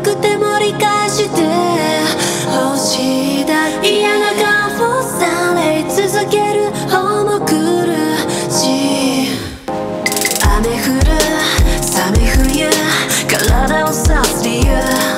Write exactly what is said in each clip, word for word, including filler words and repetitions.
くても理解してほしいだけ。嫌な顔をされ続ける方も来るし、雨降る寒い冬体を刺す理由、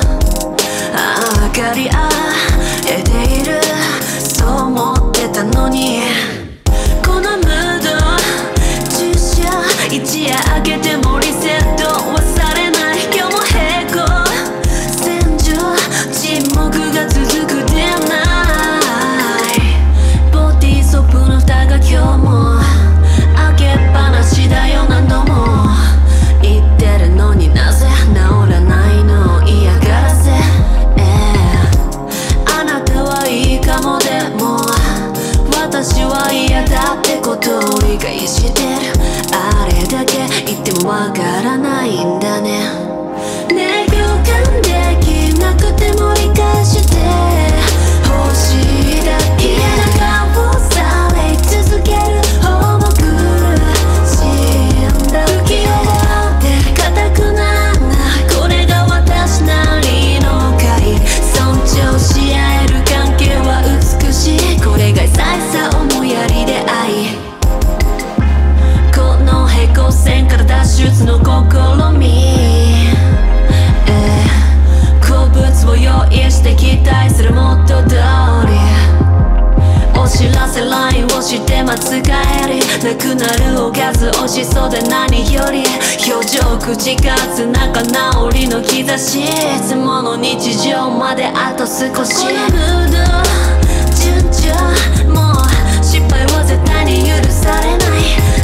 明かりあえているそう思ってたのに、このムード注射一夜明けてもリセットはされない。今日も平行線上沈黙が続くでない。ボディーソープの蓋が今日も開けっぱなしだよ。何度も言ってるのになぜ治らないの。嫌がらせ、えー、あなたはいいかもでも私は嫌だってことを理解してる。あれだけ言ってもわからないんだね。ね、共感できなくても理解してほしいだけ。嫌な顔をされ続ける方も来るし、不器用で固くななこれが私なりの回。尊重し合える関係は美しい。これが優しさ思いやりで愛。この平行線から脱出の試み、えー、好物を用意して期待する元通り、お知らせラインをして待つ帰り、なくなるおかず惜しそうで何より、表情口数仲直りの兆し、いつもの日常まであと少し。このムード順調もう失敗は絶対に許されない。